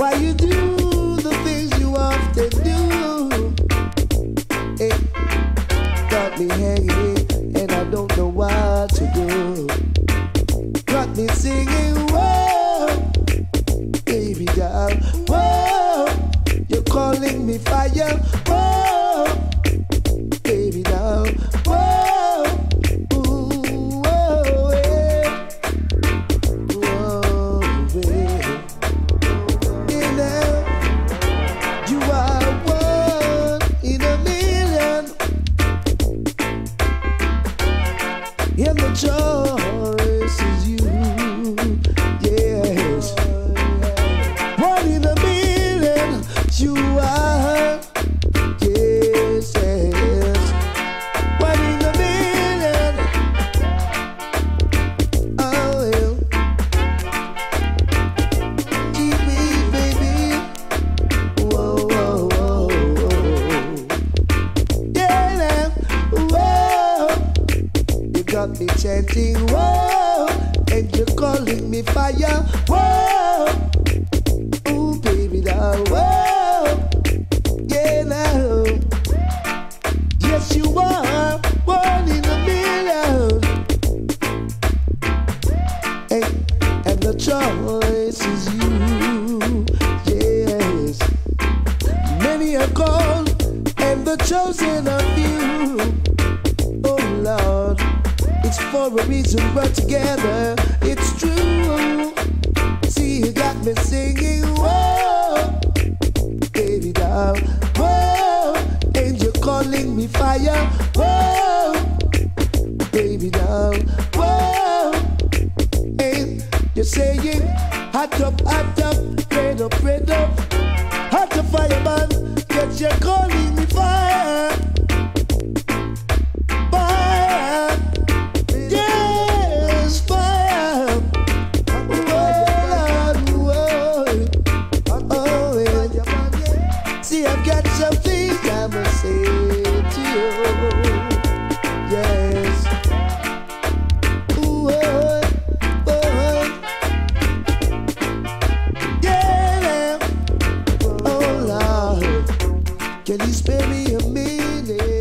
Why you do the things you often do? Hey, got me hanging and I don't know what to do. Got me singing, whoa, baby doll, whoa, you're calling me fire, whoa, baby doll, whoa, ooh, whoa, yeah. Whoa, baby. You know, you are one in a million, and the choice is you, yes. One in a million, you are, yes, yes. One in a million, oh, well. Keep me, baby. Whoa, whoa, whoa, whoa. Yeah, whoa. You got me chanting, whoa, and you're calling me fire, whoa. Ooh, baby doll, whoa. Yeah, now. Yes, you are one in a million. Hey, and the choice is you, yes. Many are called and the chosen of you. Oh Lord, it's for a reason we're together. It's true. See, you got me singing, whoa, baby doll, whoa, and you're calling me fire, whoa, baby doll, whoa, and you're saying, hot up, red up, hot up, fireman, yet you're calling me fire, fire, yes, fire, whoa, oh, yeah. See, I've got some things I must say to you, yes. Ooh, oh, oh, yeah, oh Lord, can you spare me a minute?